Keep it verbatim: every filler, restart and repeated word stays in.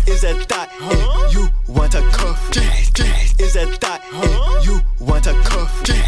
Is that thought and you want a cuff? Is that thought and you want a cuff?